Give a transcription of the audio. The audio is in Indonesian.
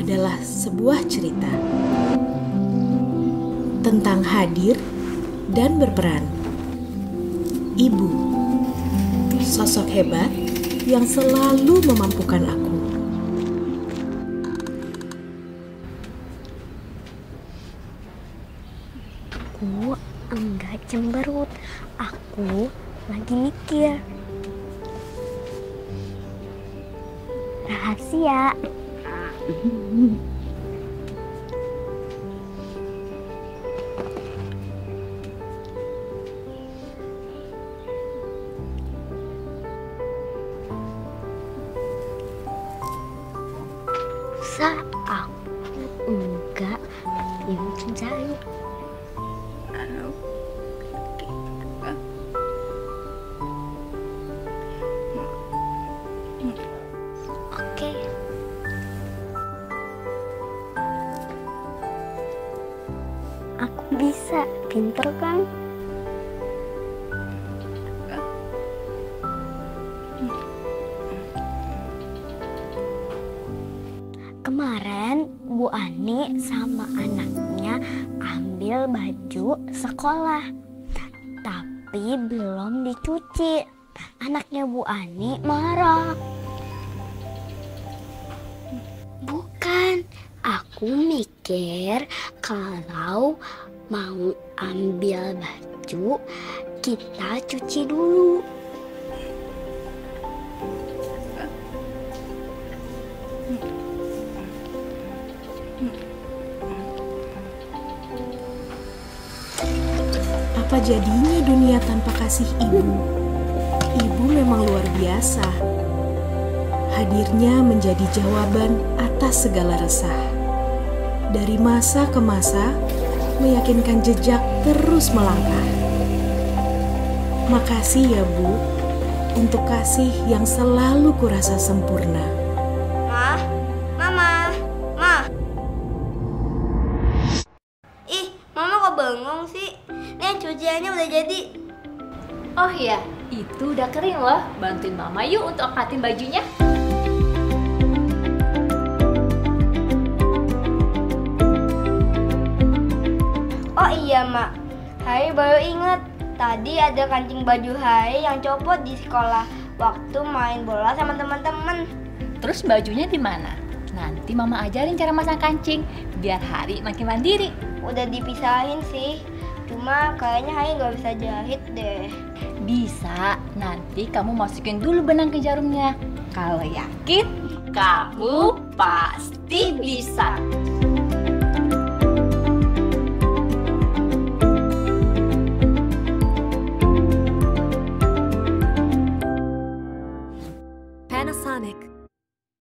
adalah sebuah cerita tentang hadir dan berperan. Ibu, sosok hebat yang selalu memampukan aku. Aku enggak cemberut, aku lagi mikir. Rahasia. Aku enggak yang mencari. Oke. Aku bisa, pinter kan? Kemarin Bu Ani sama anaknya ambil baju sekolah, tapi belum dicuci. Anaknya Bu Ani marah. Bukan, aku mikir kalau mau ambil baju, kita cuci dulu. Apa jadinya dunia tanpa kasih ibu? Ibu memang luar biasa. Hadirnya menjadi jawaban atas segala resah. Dari masa ke masa, meyakinkan jejak terus melangkah. Makasih ya Bu, untuk kasih yang selalu kurasa sempurna. Mama. Ih, Mama kok bengong sih? Nih cuciannya udah jadi. Oh iya, itu udah kering loh. Bantuin Mama yuk untuk angkatin bajunya. Oh iya, Mak. Hari baru inget. Tadi ada kancing baju Hari yang copot di sekolah waktu main bola sama teman-teman. Terus bajunya di mana? Nanti Mama ajarin cara masang kancing biar Hari makin mandiri. Udah dipisahin sih. Cuma kayaknya Hari nggak bisa jahit deh. Bisa, nanti kamu masukin dulu benang ke jarumnya. Kalau yakin, kamu pasti bisa. Panasonic.